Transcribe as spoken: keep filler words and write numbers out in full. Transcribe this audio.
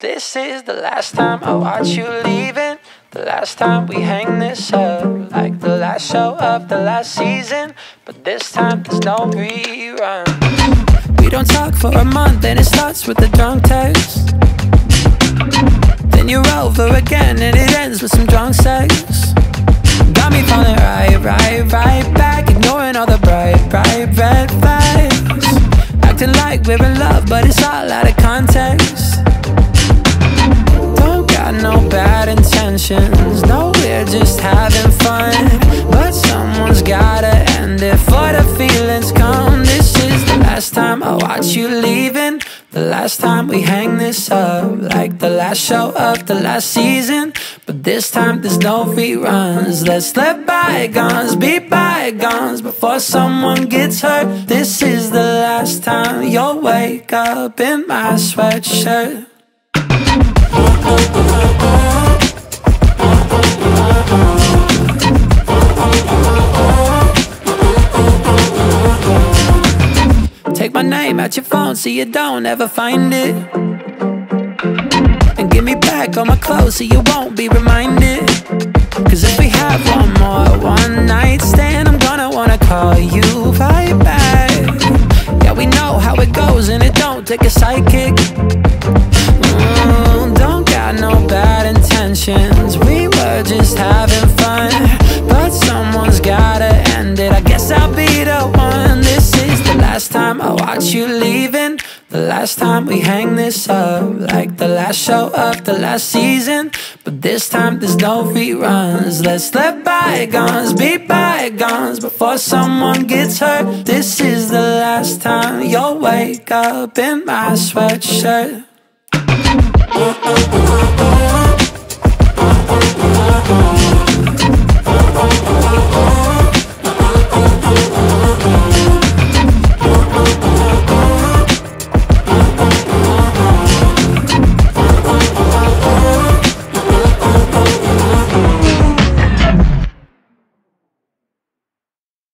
This is the last time I watch you leaving. The last time we hang this up, like the last show of the last season. But this time there's no rerun. We don't talk for a month and it starts with a drunk text. Then you're over again and it ends with some drunk sex. Got me falling right, right, right back, ignoring all the bright, bright red flags. Acting like we're in love but it's all out of context. Got no bad intentions, no, we're just having fun. But someone's gotta end it for the feelings come. This is the last time I watch you leaving. The last time we hang this up, like the last show of the last season. But this time there's no reruns. Let's let bygones be bygones before someone gets hurt. This is the last time you'll wake up in my sweatshirt. Take my name out your phone so you don't ever find it, and give me back all my clothes so you won't be reminded. Cause if we have one more one night stand, I'm gonna wanna call you right back. Yeah, we know how it goes and it don't take a sidekick. Mm, don't got no bad intentions, we were just having fun. But someone's gotta end it, I guess I'll be the one. This is the last time I watch you leaving. The last time we hang this up, like the last show of the last season. But this time there's no reruns. Let's let bygones be bygones before someone gets hurt. This is the last time you'll wake up in my sweatshirt.